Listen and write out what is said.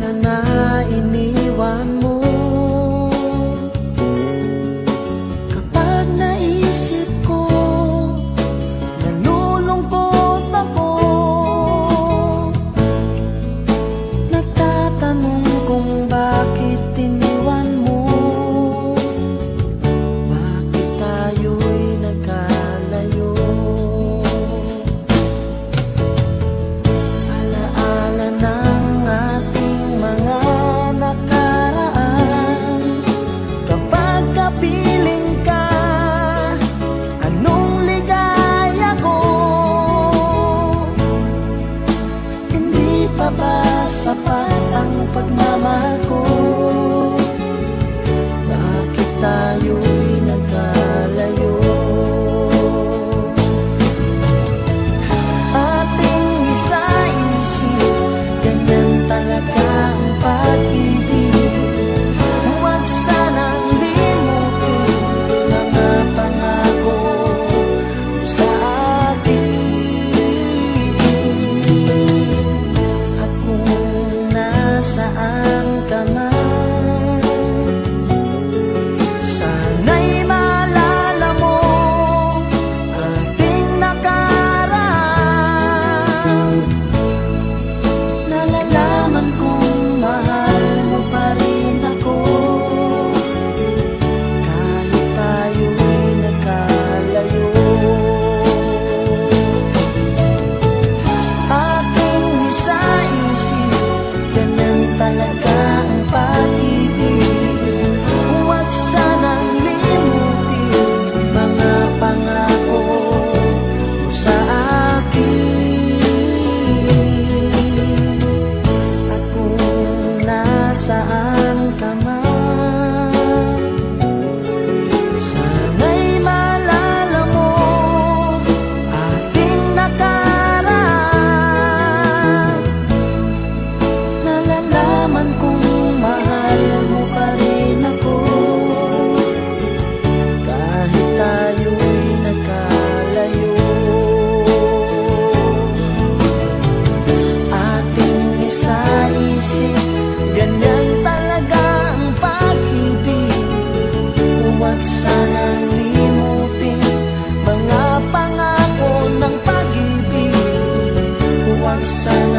na iniwan mo. Kapag naisip ko, nalulungkot ako. Nagtatanong kung bakit iniwan mo. Bakit tayo'y nagkalayo? Alaala ng ating mga nakaraan. Kapag kapiling ka, anong ligaya ko. Hindi pa ba sapat ang pagmamahal ko? Bakit tayo'y nagkalayo? Ating isa-isip, ganyan talaga ang pag-ibig. Huwag sanang limutin mga pangako mo sa akin. At kung nasaan ka man, sana'y maalala mo ating nakaraan. Nalalaman kong mahal mo pa rin ako, kahit tayo'y nagkalayo. Ating isa-isip, ganyan talaga ang pag-ibig. Huwag sanang limutin mga pangako mo sa akin. At kung nasaan ka man, sana'y maalala mo ating nakaraan. Nalalaman kong mahal mo pa rin ako, kahit tayo'y nagkalayo. Ating isa-isip, ganyan talaga ang pag-ibig. Huwag sanang limutin mga pangako ng pag-ibig. Huwag sanang